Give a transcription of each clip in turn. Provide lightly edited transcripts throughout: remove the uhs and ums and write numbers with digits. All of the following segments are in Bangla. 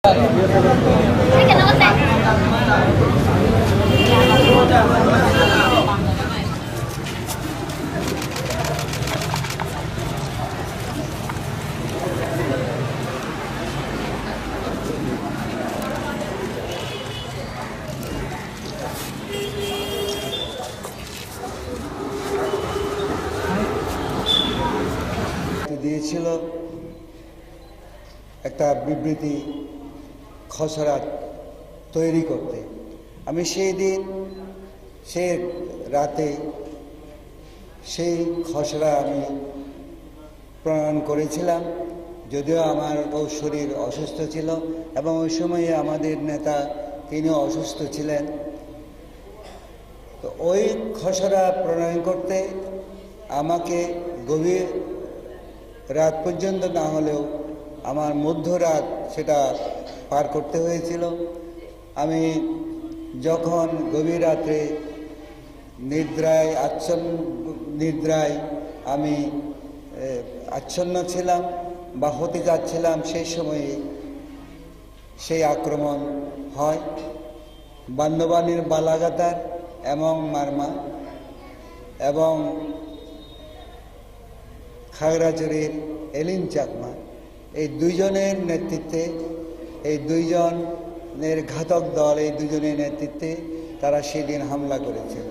দিয়েছিল একটা বিবৃতি খসড়া তৈরি করতে। আমি সেই দিন সে রাতে সেই খসড়া আমি প্রণয়ন করেছিলাম, যদিও আমার শরীর অসুস্থ ছিল এবং ওই সময়ে আমাদের নেতা তিনি অসুস্থ ছিলেন। তো ওই খসড়া প্রণয়ন করতে আমাকে গভীর রাত পর্যন্ত না হলেও আমার মধ্যরাত সেটা পার করতে হয়েছিল। আমি যখন গভীর রাত্রে নিদ্রায় আমি আচ্ছন্ন ছিলাম বা হতে যাচ্ছিলাম, সেই সময়ে সেই আক্রমণ হয়। বান্দবানের বালাগাতার এবং মারমা এবং খাগড়াছড়ির এলিন চাকমা, এই দুইজনের নেতৃত্বে, এই দুইজনের ঘাতক দল, এই দুজনের নেতৃত্বে তারা সেদিন হামলা করেছিল।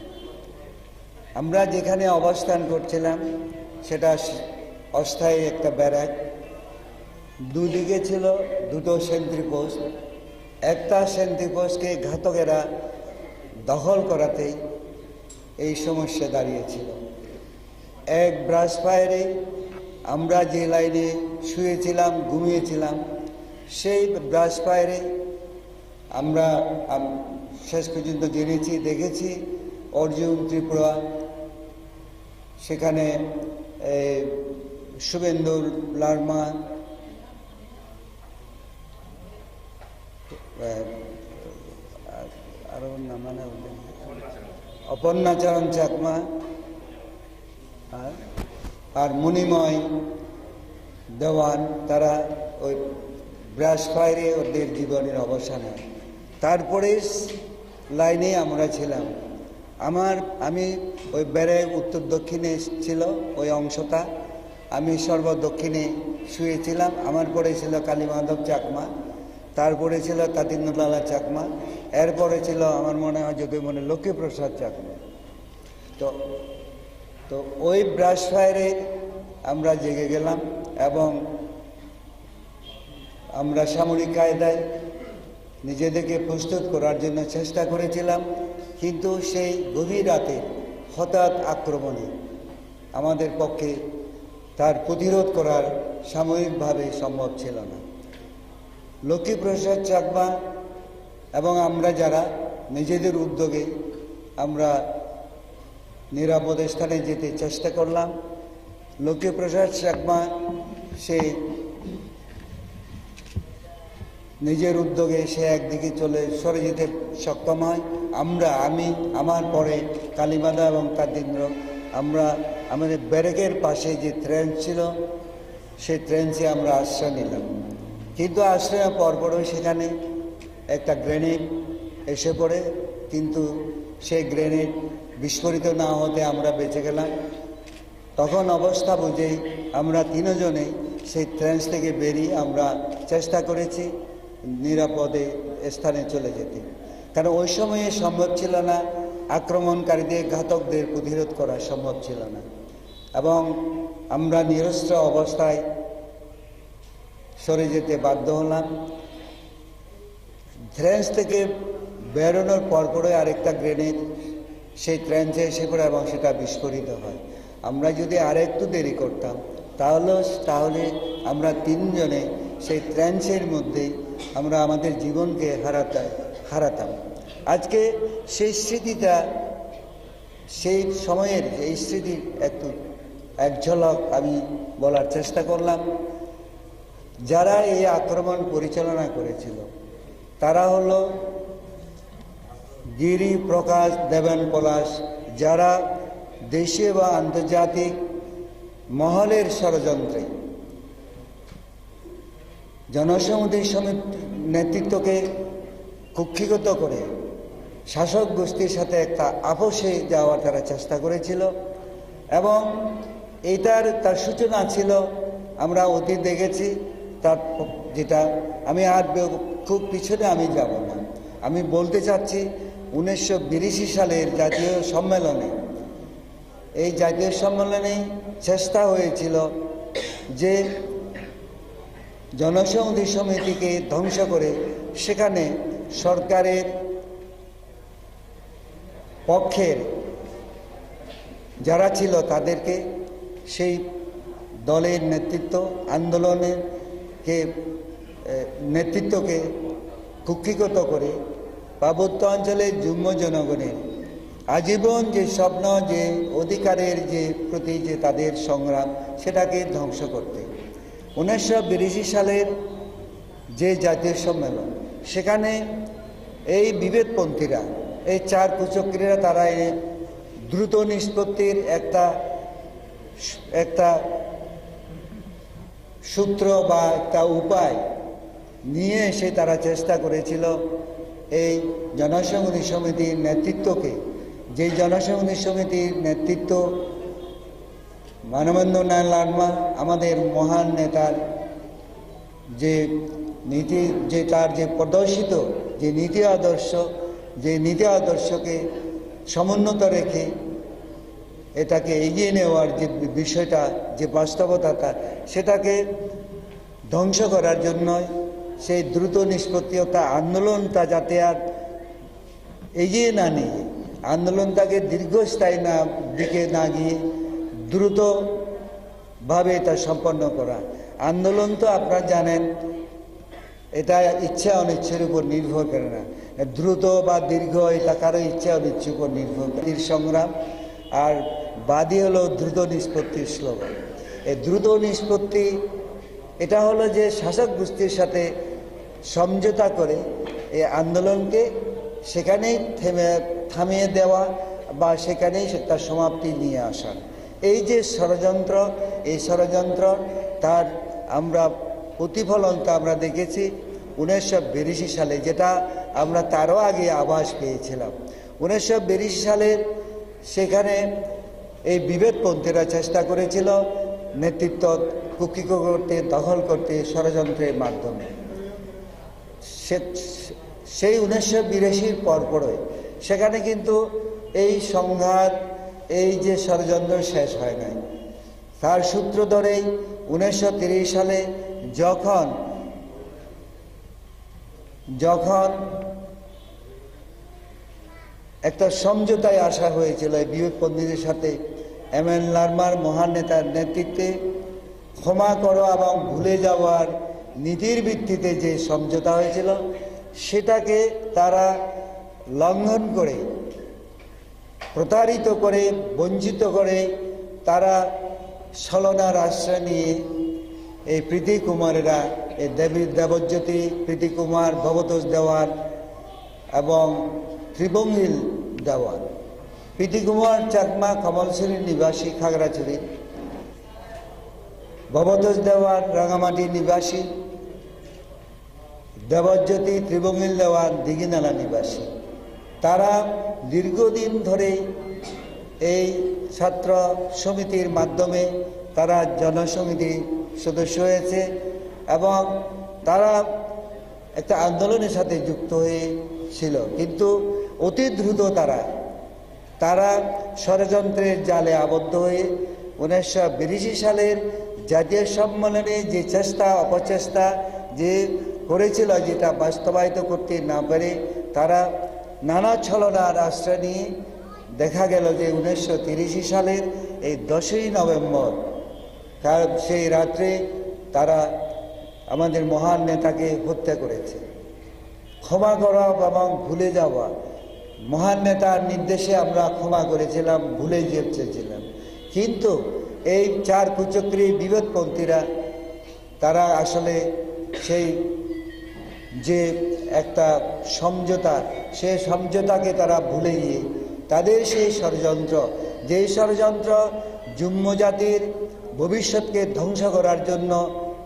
আমরা যেখানে অবস্থান করছিলাম সেটা অস্থায়ী একটা ব্যারাক, দুদিকে ছিল দুটো সেন্ট্রি পোস্ট। একটা সেন্ট্রি পোস্টকে ঘাতকেরা দখল করাতেই এই সমস্যা দাঁড়িয়েছিল। এক ব্রাশ ফায়ারে আমরা যে লাইনে শুয়েছিলাম, ঘুমিয়েছিলাম, সেই ব্রাশ ফায়ারে আমরা শেষ পর্যন্ত জেনেছি, দেখেছি অর্জুন ত্রিপুরা, সেখানে শুভেন্দু লার্মা, আরো নাম মানে অপর্ণাচরণ চাকমা আর মণিময় দেওয়ান, তারা ওই ব্রাশ ফায়ারে ওদের জীবনের অবসান হয়। তারপরে লাইনে আমরা ছিলাম। আমি ওই বেড়ে উত্তর দক্ষিণে ছিল ওই অংশটা, আমি সর্বদক্ষিণে শুয়েছিলাম। আমার পরে ছিল কালীমাধব চাকমা, তারপরে ছিল তাতিনুল্লাহ চাকমা, এরপরে ছিল আমার মনে হয় যদি লক্ষ্মীপ্রসাদ চাকমা। তো ওই ব্রাশ ফায়ারে আমরা জেগে গেলাম এবং আমরা সামরিক কায়দায় নিজেদেরকে প্রস্তুত করার জন্য চেষ্টা করেছিলাম, কিন্তু সেই গভীর রাতে হঠাৎ আক্রমণে আমাদের পক্ষে তার প্রতিরোধ করার সাময়িকভাবে সম্ভব ছিল না। লক্ষ্মীপ্রসাদ চাকমা এবং আমরা যারা নিজেদের উদ্যোগে আমরা নিরাপদ স্থানে যেতে চেষ্টা করলাম। লক্ষ্মীপ্রসাদ চাকমা সে নিজের উদ্যোগে সে একদিকে সরে যেতে সক্ষম হয়। আমি আমার পরে কালীমাদা এবং কাদিন্দ্র, আমরা আমাদের ব্যারেকের পাশে যে ট্রেন ছিল সেই ট্রেনসে আমরা আশ্রয় নিলাম, কিন্তু আশ্রয়ের পরপরই সেখানে একটা গ্রেনেড এসে পড়ে, কিন্তু সেই গ্রেনেড বিস্ফোরিত না হতে আমরা বেঁচে গেলাম। তখন অবস্থা বুঝেই আমরা তিনজনে সেই ট্রেন থেকে বেরিয়ে আমরা চেষ্টা করেছি নিরাপদে স্থানে চলে যেতে, কারণ ওই সময়ে সম্ভব ছিল না, আক্রমণকারীদের ঘাতকদের প্রতিরোধ করা সম্ভব ছিল না এবং আমরা নিরস্ত্র অবস্থায় সরে যেতে বাধ্য হলাম। ট্রেন থেকে বেরোনোর পরপরই আরেকটা গ্রেনেড সেই ট্রেনসে এসে পড়ে এবং সেটা বিস্ফোরিত হয়। আমরা যদি আরেকটু দেরি করতাম তাহলে আমরা তিনজনে সেই ট্রেনসের মধ্যেই আমরা আমাদের জীবনকে হারাতাম। আজকে সেই স্মৃতিটা, সেই সময়ের এই স্মৃতির এক ঝলক আমি বলার চেষ্টা করলাম। যারা এই আক্রমণ পরিচালনা করেছিল তারা হলো গিরি প্রকাশ দেবেন পলাশ, যারা দেশীয় বা আন্তর্জাতিক মহলের ষড়যন্ত্রে জনসংহতি সমিতির নেতৃত্বকে কুক্ষিগত করে শাসক গোষ্ঠীর সাথে একটা আপোষে যাওয়ার তারা চেষ্টা করেছিল এবং তার সূচনা ছিল আমরা অতীত দেখেছি। তার যেটা আমি আর খুব পিছনে আমি যাব না, আমি বলতে চাচ্ছি 1982 সালের জাতীয় সম্মেলনে, এই জাতীয় সম্মেলনেই চেষ্টা হয়েছিল যে জনসংহতি সমিতিকে ধ্বংস করে সেখানে সরকারের পক্ষের যারা ছিল তাদেরকে সেই দলের নেতৃত্বকে কুক্ষিগত করে পার্বত্য অঞ্চলের যুগ্ম জনগণের আজীবন যে স্বপ্ন, যে অধিকারের যে প্রতি যে তাদের সংগ্রাম, সেটাকে ধ্বংস করতে 1982 সালের যে জাতীয় সম্মেলন, সেখানে এই বিভেদপন্থীরা, এই চার কুচক্রীরা তারা দ্রুত নিষ্পত্তির একটা সূত্র বা একটা উপায় নিয়ে এসে তারা চেষ্টা করেছিল এই জনসংহতি সমিতির নেতৃত্বকে, যে জনসংহতি সমিতির নেতৃত্ব মানবেন্দ্র নারায়ণ লারমা, আমাদের মহান নেতার যে নীতি, যে তার যে প্রদর্শিত যে নীতি আদর্শকে সমুন্নত রেখে এটাকে এগিয়ে নেওয়ার যে বিষয়টা, যে বাস্তবতাটা, সেটাকে ধ্বংস করার জন্য সেই দ্রুত নিষ্পত্তিতা আন্দোলনটা যাতে আর এগিয়ে না নিয়ে, আন্দোলনটাকে দীর্ঘস্থায়ী দিকে না গিয়ে দ্রুতভাবে এটা সম্পন্ন করা। আন্দোলন তো আপনারা জানেন, এটা ইচ্ছা অনিচ্ছের উপর নির্ভর করে না, দ্রুত বা দীর্ঘ এটা কারো ইচ্ছা অনিচ্ছের উপর নির্ভর করে। সংগ্রাম আর বাদী হলো দ্রুত নিষ্পত্তির স্লোগান। এই দ্রুত নিষ্পত্তি এটা হলো যে শাসক গোষ্ঠীর সাথে সমঝোতা করে এই আন্দোলনকে সেখানেই থামিয়ে দেওয়া বা সেখানেই তার সমাপ্তি নিয়ে আসা। এই যে ষড়যন্ত্র, এই ষড়যন্ত্র তার আমরা প্রতিফলনটা আমরা দেখেছি 1982 সালে, যেটা আমরা তারও আগে আভাস পেয়েছিলাম। 1982 সালের সেখানে এই বিভেদপন্থীরা চেষ্টা করেছিল নেতৃত্ব কুক্ষিগত করতে, দখল করতে ষড়যন্ত্রের মাধ্যমে। সেই 1982 পরপরই সেখানে কিন্তু এই সংঘাত, এই যে ষড়যন্ত্র শেষ হয় নাই। তার সূত্র ধরেই 1930 সালে যখন একটা সমঝোতায় আসা হয়েছিল এই বিবেকপন্থীদের সাথে, এমএন লারমার মহান নেতার নেতৃত্বে ক্ষমা করো এবং ভুলে যাওয়ার নীতির ভিত্তিতে যে সমঝোতা হয়েছিল, সেটাকে তারা লঙ্ঘন করে, প্রতারিত করে, বঞ্চিত করে তারা ছলনার আশ্রয় নিয়ে এই প্রীতি কুমারেরা, এই দেবজ্যোতি, প্রীতি কুমার, ভবতোষ দেওয়ান এবং ত্রিভঙ্গিল দেওয়ান। প্রীতি কুমার চাকমা কমলশ্রীর নিবাসী খাগড়াছড়ি, ভবতোষ দেওয়ান রাঙামাটির নিবাসী, দেবজ্যোতি ত্রিভঙ্গিল দেওয়ান দিঘিনালা নিবাসী। তারা দীর্ঘদিন ধরে এই ছাত্র সমিতির মাধ্যমে তারা জনসমিতির সদস্য হয়েছে এবং তারা একটা আন্দোলনের সাথে যুক্ত হয়েছিল, কিন্তু অতি দ্রুত তারা ষড়যন্ত্রের জালে আবদ্ধ হয়ে 1982 সালের জাতীয় সম্মেলনে যে অপচেষ্টা যে করেছিল, যেটা বাস্তবায়িত করতে না পারে তারা নানা ছলনার আশ্রয় নিয়ে দেখা গেল যে 1930 সালের এই 10ই নভেম্বর সেই রাত্রে তারা আমাদের মহান নেতাকে হত্যা করেছে। ক্ষমা করা এবং ভুলে যাওয়া, মহান নেতার নির্দেশে আমরা ক্ষমা করেছিলাম, ভুলে যেতেছিলাম, কিন্তু এই চার কুচক্রী বিভেদপন্থীরা তারা আসলে সেই যে একটা সমঝোতা, সেই সমঝোতাকে তারা ভুলে গিয়ে তাদের সেই ষড়যন্ত্র, যেই ষড়যন্ত্র যুগ্ম জাতির ভবিষ্যৎকে ধ্বংস করার জন্য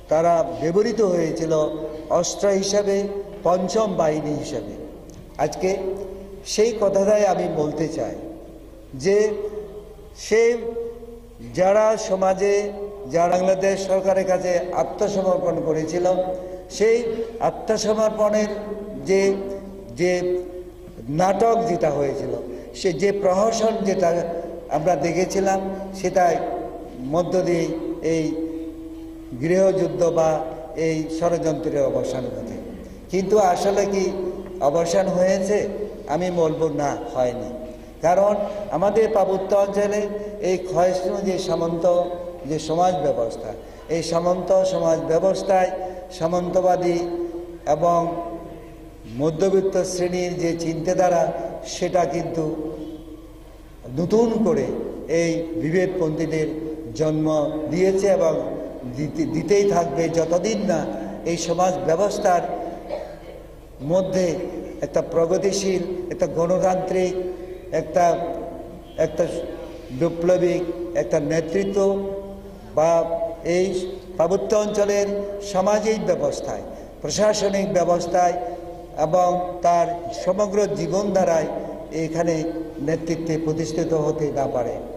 তারা ব্যবহৃত হয়েছিল অস্ত্র হিসাবে, পঞ্চম বাহিনী হিসাবে। আজকে সেই কথাটাই আমি বলতে চাই যে সে যারা সমাজে, যারা বাংলাদেশ সরকারের কাছে আত্মসমর্পণ করেছিল, সেই আত্মসমর্পণের যে যে নাটক যেটা হয়েছিল, সে যে প্রহসন যেটা আমরা দেখেছিলাম, সেটাই মধ্য দিয়ে এই গৃহযুদ্ধ বা এই ষড়যন্ত্রের অবসান ঘটে। কিন্তু আসলে কি অবসান হয়েছে? আমি বলবো না, হয়নি। কারণ আমাদের পার্বত্য অঞ্চলে এই ক্ষয়িষ্ণু যে সামন্ত যে সমাজ ব্যবস্থা, এই সামন্ত সমাজ ব্যবস্থায় সামন্তবাদী এবং মধ্যবিত্ত শ্রেণীর যে চিন্তাধারা, সেটা কিন্তু নতুন করে এই বিভেদপন্থীদের জন্ম দিয়েছে এবং দিতেই থাকবে যতদিন না এই সমাজ ব্যবস্থার মধ্যে একটা প্রগতিশীল, একটা গণতান্ত্রিক, একটা বিপ্লবিক একটা নেতৃত্ব বা এই পার্বত্য অঞ্চলের সামাজিক ব্যবস্থায়, প্রশাসনিক ব্যবস্থায় এবং তার সমগ্র জীবনধারায় এখানে নেতৃত্বে প্রতিষ্ঠিত হতে না পারে।